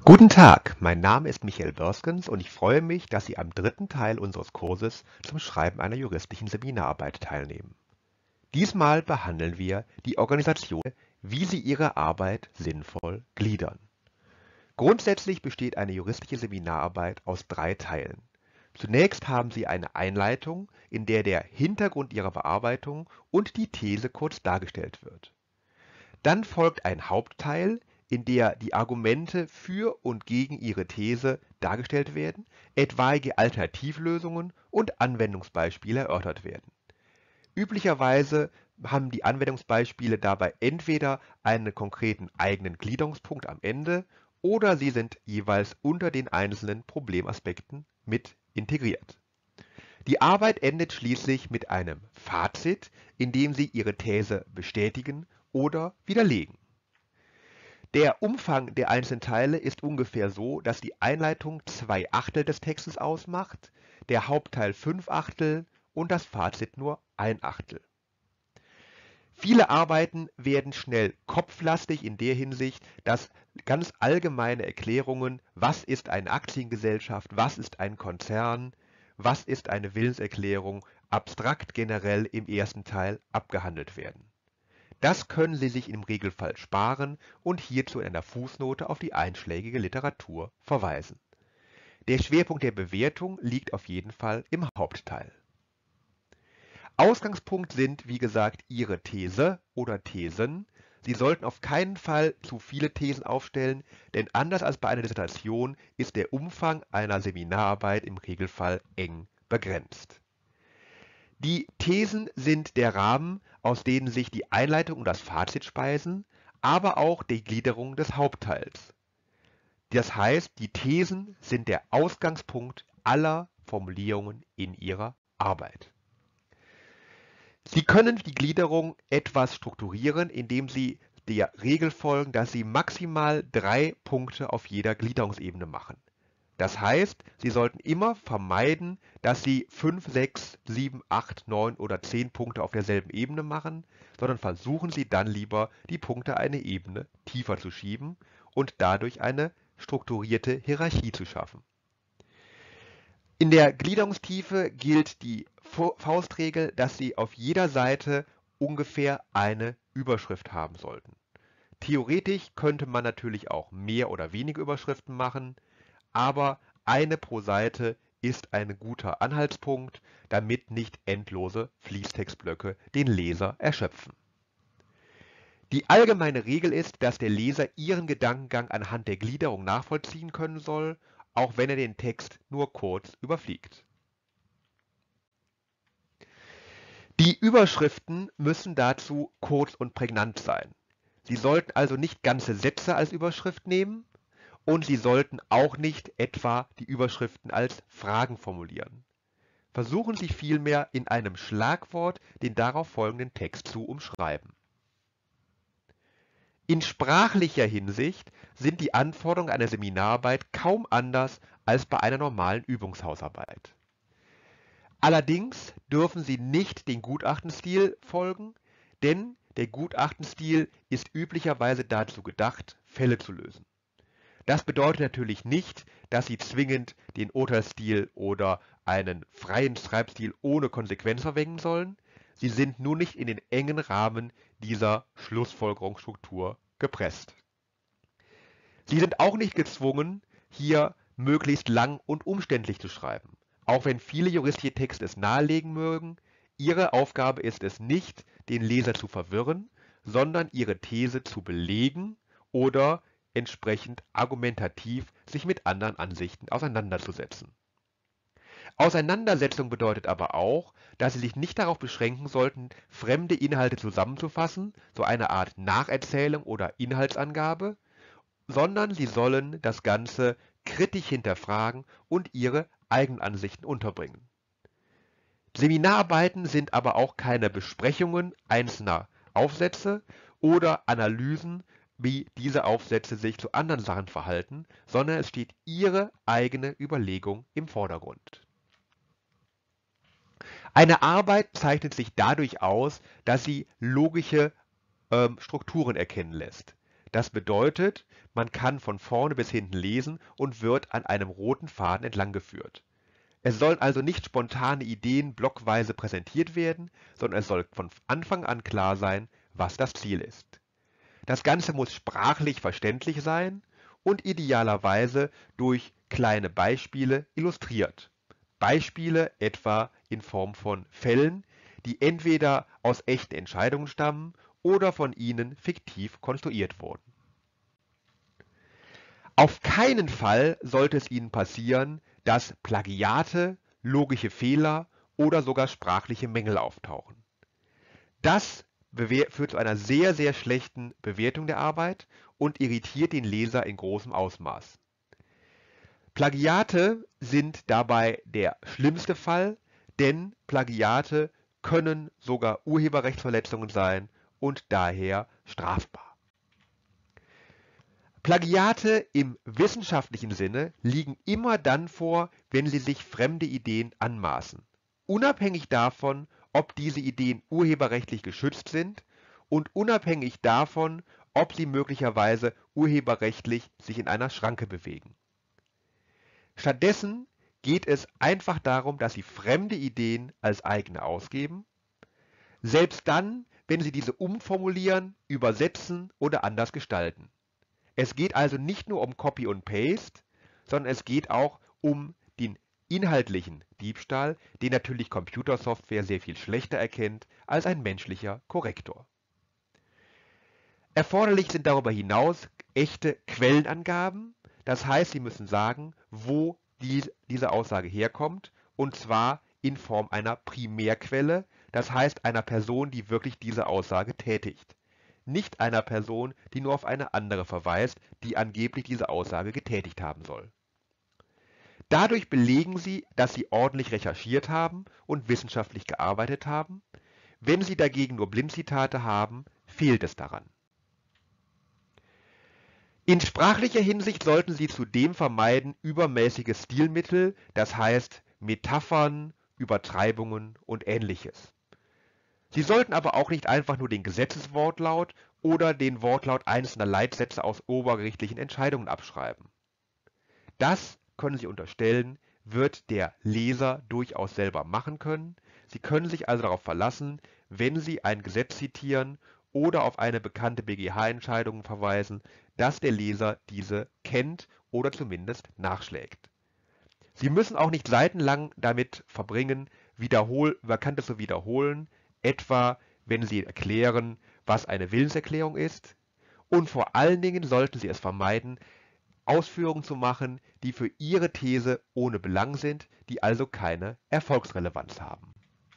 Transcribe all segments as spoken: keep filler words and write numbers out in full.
Guten Tag, mein Name ist Michael Börskens und ich freue mich, dass Sie am dritten Teil unseres Kurses zum Schreiben einer juristischen Seminararbeit teilnehmen. Diesmal behandeln wir die Organisation, wie Sie Ihre Arbeit sinnvoll gliedern. Grundsätzlich besteht eine juristische Seminararbeit aus drei Teilen. Zunächst haben Sie eine Einleitung, in der der Hintergrund Ihrer Bearbeitung und die These kurz dargestellt wird. Dann folgt ein Hauptteil, in der die Argumente für und gegen Ihre These dargestellt werden, etwaige Alternativlösungen und Anwendungsbeispiele erörtert werden. Üblicherweise haben die Anwendungsbeispiele dabei entweder einen konkreten eigenen Gliederungspunkt am Ende oder sie sind jeweils unter den einzelnen Problemaspekten mit integriert. Die Arbeit endet schließlich mit einem Fazit, in dem Sie Ihre These bestätigen oder widerlegen. Der Umfang der einzelnen Teile ist ungefähr so, dass die Einleitung zwei Achtel des Textes ausmacht, der Hauptteil fünf Achtel und das Fazit nur ein Achtel. Viele Arbeiten werden schnell kopflastig in der Hinsicht, dass ganz allgemeine Erklärungen, was ist eine Aktiengesellschaft, was ist ein Konzern, was ist eine Willenserklärung, abstrakt generell im ersten Teil abgehandelt werden. Das können Sie sich im Regelfall sparen und hierzu in einer Fußnote auf die einschlägige Literatur verweisen. Der Schwerpunkt der Bewertung liegt auf jeden Fall im Hauptteil. Ausgangspunkt sind, wie gesagt, Ihre These oder Thesen. Sie sollten auf keinen Fall zu viele Thesen aufstellen, denn anders als bei einer Dissertation ist der Umfang einer Seminararbeit im Regelfall eng begrenzt. Die Thesen sind der Rahmen, aus denen sich die Einleitung und das Fazit speisen, aber auch die Gliederung des Hauptteils. Das heißt, die Thesen sind der Ausgangspunkt aller Formulierungen in Ihrer Arbeit. Sie können die Gliederung etwas strukturieren, indem Sie der Regel folgen, dass Sie maximal drei Punkte auf jeder Gliederungsebene machen. Das heißt, Sie sollten immer vermeiden, dass Sie fünf, sechs, sieben, acht, neun oder zehn Punkte auf derselben Ebene machen, sondern versuchen Sie dann lieber, die Punkte eine Ebene tiefer zu schieben und dadurch eine strukturierte Hierarchie zu schaffen. In der Gliederungstiefe gilt die Faustregel, dass Sie auf jeder Seite ungefähr eine Überschrift haben sollten. Theoretisch könnte man natürlich auch mehr oder weniger Überschriften machen, aber eine pro Seite ist ein guter Anhaltspunkt, damit nicht endlose Fließtextblöcke den Leser erschöpfen. Die allgemeine Regel ist, dass der Leser Ihren Gedankengang anhand der Gliederung nachvollziehen können soll, auch wenn er den Text nur kurz überfliegt. Die Überschriften müssen dazu kurz und prägnant sein. Sie sollten also nicht ganze Sätze als Überschrift nehmen, und Sie sollten auch nicht etwa die Überschriften als Fragen formulieren. Versuchen Sie vielmehr in einem Schlagwort den darauf folgenden Text zu umschreiben. In sprachlicher Hinsicht sind die Anforderungen einer Seminararbeit kaum anders als bei einer normalen Übungshausarbeit. Allerdings dürfen Sie nicht den Gutachtenstil folgen, denn der Gutachtenstil ist üblicherweise dazu gedacht, Fälle zu lösen. Das bedeutet natürlich nicht, dass Sie zwingend den Urteilsstil oder einen freien Schreibstil ohne Konsequenz verwenden sollen. Sie sind nur nicht in den engen Rahmen dieser Schlussfolgerungsstruktur gepresst. Sie sind auch nicht gezwungen, hier möglichst lang und umständlich zu schreiben. Auch wenn viele juristische Texte es nahelegen mögen, Ihre Aufgabe ist es nicht, den Leser zu verwirren, sondern Ihre These zu belegen oder entsprechend argumentativ sich mit anderen Ansichten auseinanderzusetzen. Auseinandersetzung bedeutet aber auch, dass Sie sich nicht darauf beschränken sollten, fremde Inhalte zusammenzufassen, so eine Art Nacherzählung oder Inhaltsangabe, sondern Sie sollen das Ganze kritisch hinterfragen und Ihre eigenen Ansichten unterbringen. Seminararbeiten sind aber auch keine Besprechungen einzelner Aufsätze oder Analysen, wie diese Aufsätze sich zu anderen Sachen verhalten, sondern es steht Ihre eigene Überlegung im Vordergrund. Eine Arbeit zeichnet sich dadurch aus, dass sie logische ähm, Strukturen erkennen lässt. Das bedeutet, man kann von vorne bis hinten lesen und wird an einem roten Faden entlang geführt. Es sollen also nicht spontane Ideen blockweise präsentiert werden, sondern es soll von Anfang an klar sein, was das Ziel ist. Das Ganze muss sprachlich verständlich sein und idealerweise durch kleine Beispiele illustriert. Beispiele etwa in Form von Fällen, die entweder aus echten Entscheidungen stammen oder von ihnen fiktiv konstruiert wurden. Auf keinen Fall sollte es Ihnen passieren, dass Plagiate, logische Fehler oder sogar sprachliche Mängel auftauchen. Das führt zu einer sehr, sehr schlechten Bewertung der Arbeit und irritiert den Leser in großem Ausmaß. Plagiate sind dabei der schlimmste Fall, denn Plagiate können sogar Urheberrechtsverletzungen sein und daher strafbar. Plagiate im wissenschaftlichen Sinne liegen immer dann vor, wenn sie sich fremde Ideen anmaßen, unabhängig davon, ob diese Ideen urheberrechtlich geschützt sind und unabhängig davon, ob sie möglicherweise urheberrechtlich sich in einer Schranke bewegen. Stattdessen geht es einfach darum, dass Sie fremde Ideen als eigene ausgeben, selbst dann, wenn Sie diese umformulieren, übersetzen oder anders gestalten. Es geht also nicht nur um Copy und Paste, sondern es geht auch um den inhaltlichen Diebstahl, den natürlich Computersoftware sehr viel schlechter erkennt als ein menschlicher Korrektor. Erforderlich sind darüber hinaus echte Quellenangaben, das heißt, Sie müssen sagen, wo die, diese Aussage herkommt, und zwar in Form einer Primärquelle, das heißt einer Person, die wirklich diese Aussage tätigt. Nicht einer Person, die nur auf eine andere verweist, die angeblich diese Aussage getätigt haben soll. Dadurch belegen Sie, dass Sie ordentlich recherchiert haben und wissenschaftlich gearbeitet haben. Wenn Sie dagegen nur Blindzitate haben, fehlt es daran. In sprachlicher Hinsicht sollten Sie zudem vermeiden übermäßige Stilmittel, das heißt Metaphern, Übertreibungen und Ähnliches. Sie sollten aber auch nicht einfach nur den Gesetzeswortlaut oder den Wortlaut einzelner Leitsätze aus obergerichtlichen Entscheidungen abschreiben. Das können Sie unterstellen, wird der Leser durchaus selber machen können. Sie können sich also darauf verlassen, wenn Sie ein Gesetz zitieren oder auf eine bekannte B G H-Entscheidung verweisen, dass der Leser diese kennt oder zumindest nachschlägt. Sie müssen auch nicht seitenlang damit verbringen, wiederhol Bekanntes zu wiederholen, etwa wenn Sie erklären, was eine Willenserklärung ist. Und vor allen Dingen sollten Sie es vermeiden, Ausführungen zu machen, die für Ihre These ohne Belang sind, die also keine Erfolgsrelevanz haben.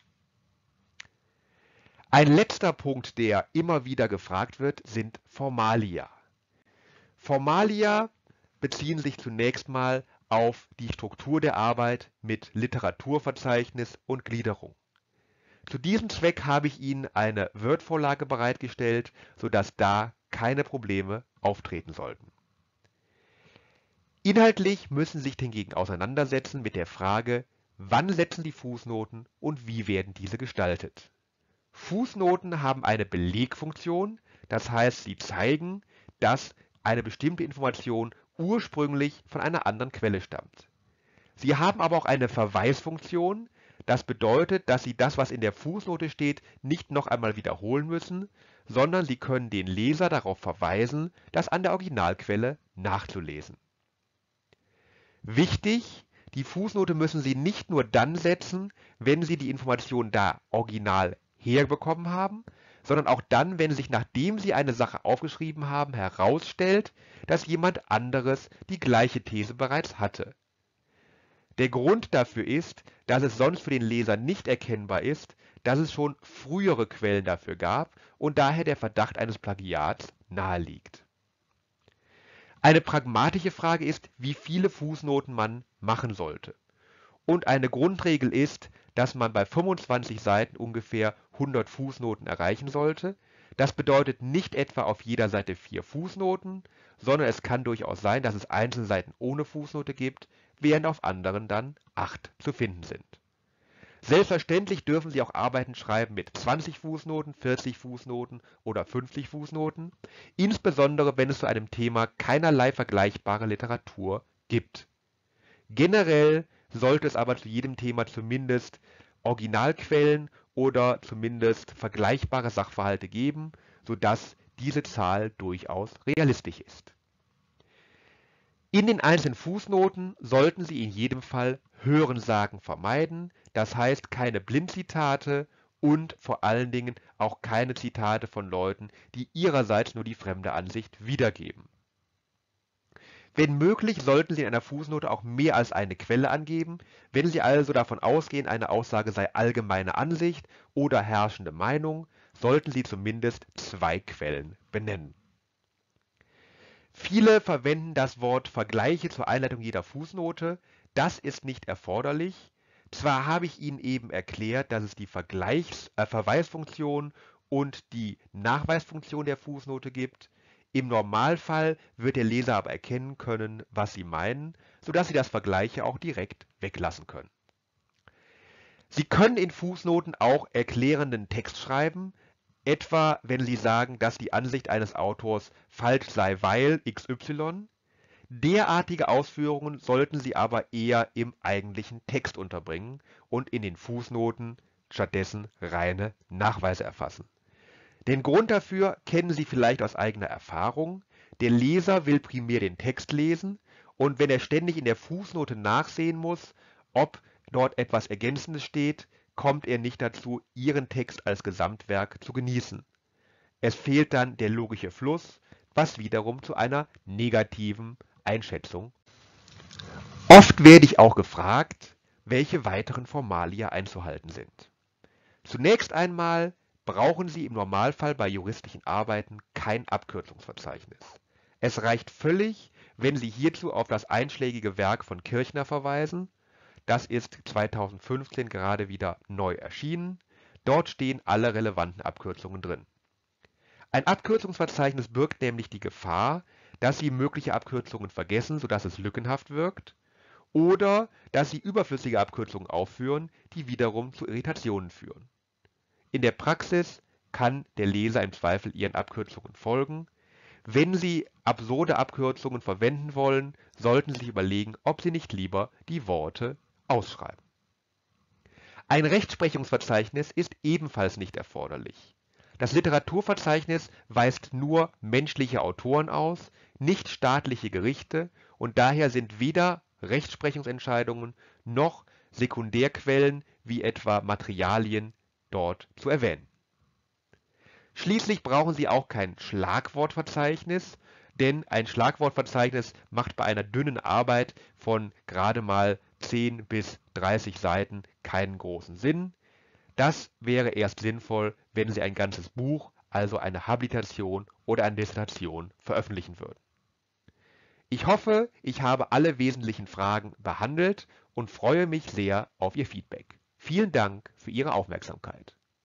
Ein letzter Punkt, der immer wieder gefragt wird, sind Formalia. Formalia beziehen sich zunächst mal auf die Struktur der Arbeit mit Literaturverzeichnis und Gliederung. Zu diesem Zweck habe ich Ihnen eine Word-Vorlage bereitgestellt, sodass da keine Probleme auftreten sollten. Inhaltlich müssen Sie sich hingegen auseinandersetzen mit der Frage, wann setzen Sie Fußnoten und wie werden diese gestaltet. Fußnoten haben eine Belegfunktion, das heißt, sie zeigen, dass eine bestimmte Information ursprünglich von einer anderen Quelle stammt. Sie haben aber auch eine Verweisfunktion, das bedeutet, dass Sie das, was in der Fußnote steht, nicht noch einmal wiederholen müssen, sondern Sie können den Leser darauf verweisen, das an der Originalquelle nachzulesen. Wichtig, die Fußnote müssen Sie nicht nur dann setzen, wenn Sie die Information da original herbekommen haben, sondern auch dann, wenn sich, nachdem Sie eine Sache aufgeschrieben haben, herausstellt, dass jemand anderes die gleiche These bereits hatte. Der Grund dafür ist, dass es sonst für den Leser nicht erkennbar ist, dass es schon frühere Quellen dafür gab und daher der Verdacht eines Plagiats naheliegt. Eine pragmatische Frage ist, wie viele Fußnoten man machen sollte. Und eine Grundregel ist, dass man bei fünfundzwanzig Seiten ungefähr hundert Fußnoten erreichen sollte. Das bedeutet nicht etwa auf jeder Seite vier Fußnoten, sondern es kann durchaus sein, dass es einzelne Seiten ohne Fußnote gibt, während auf anderen dann acht zu finden sind. Selbstverständlich dürfen Sie auch Arbeiten schreiben mit zwanzig Fußnoten, vierzig Fußnoten oder fünfzig Fußnoten, insbesondere wenn es zu einem Thema keinerlei vergleichbare Literatur gibt. Generell sollte es aber zu jedem Thema zumindest Originalquellen oder zumindest vergleichbare Sachverhalte geben, sodass diese Zahl durchaus realistisch ist. In den einzelnen Fußnoten sollten Sie in jedem Fall Hörensagen vermeiden, das heißt keine Blindzitate und vor allen Dingen auch keine Zitate von Leuten, die ihrerseits nur die fremde Ansicht wiedergeben. Wenn möglich, sollten Sie in einer Fußnote auch mehr als eine Quelle angeben. Wenn Sie also davon ausgehen, eine Aussage sei allgemeine Ansicht oder herrschende Meinung, sollten Sie zumindest zwei Quellen benennen. Viele verwenden das Wort Vergleiche zur Einleitung jeder Fußnote. Das ist nicht erforderlich. Zwar habe ich Ihnen eben erklärt, dass es die Vergleichs-, äh, Verweisfunktion und die Nachweisfunktion der Fußnote gibt. Im Normalfall wird der Leser aber erkennen können, was Sie meinen, sodass Sie das Vergleiche auch direkt weglassen können. Sie können in Fußnoten auch erklärenden Text schreiben, etwa wenn Sie sagen, dass die Ansicht eines Autors falsch sei, weil X Y. Derartige Ausführungen sollten Sie aber eher im eigentlichen Text unterbringen und in den Fußnoten stattdessen reine Nachweise erfassen. Den Grund dafür kennen Sie vielleicht aus eigener Erfahrung. Der Leser will primär den Text lesen und wenn er ständig in der Fußnote nachsehen muss, ob dort etwas Ergänzendes steht, kommt er nicht dazu, Ihren Text als Gesamtwerk zu genießen. Es fehlt dann der logische Fluss, was wiederum zu einer negativen Einschätzung. Oft werde ich auch gefragt, welche weiteren Formalia einzuhalten sind. Zunächst einmal brauchen Sie im Normalfall bei juristischen Arbeiten kein Abkürzungsverzeichnis. Es reicht völlig, wenn Sie hierzu auf das einschlägige Werk von Kirchner verweisen. Das ist zweitausendfünfzehn gerade wieder neu erschienen. Dort stehen alle relevanten Abkürzungen drin. Ein Abkürzungsverzeichnis birgt nämlich die Gefahr, dass Sie mögliche Abkürzungen vergessen, sodass es lückenhaft wirkt, oder dass Sie überflüssige Abkürzungen aufführen, die wiederum zu Irritationen führen. In der Praxis kann der Leser im Zweifel Ihren Abkürzungen folgen. Wenn Sie absurde Abkürzungen verwenden wollen, sollten Sie sich überlegen, ob Sie nicht lieber die Worte ausschreiben. Ein Rechtsprechungsverzeichnis ist ebenfalls nicht erforderlich. Das Literaturverzeichnis weist nur menschliche Autoren aus, nicht staatliche Gerichte und daher sind weder Rechtsprechungsentscheidungen noch Sekundärquellen wie etwa Materialien dort zu erwähnen. Schließlich brauchen Sie auch kein Schlagwortverzeichnis, denn ein Schlagwortverzeichnis macht bei einer dünnen Arbeit von gerade mal zehn bis dreißig Seiten keinen großen Sinn. Das wäre erst sinnvoll, wenn Sie ein ganzes Buch, also eine Habilitation oder eine Dissertation, veröffentlichen würden. Ich hoffe, ich habe alle wesentlichen Fragen behandelt und freue mich sehr auf Ihr Feedback. Vielen Dank für Ihre Aufmerksamkeit.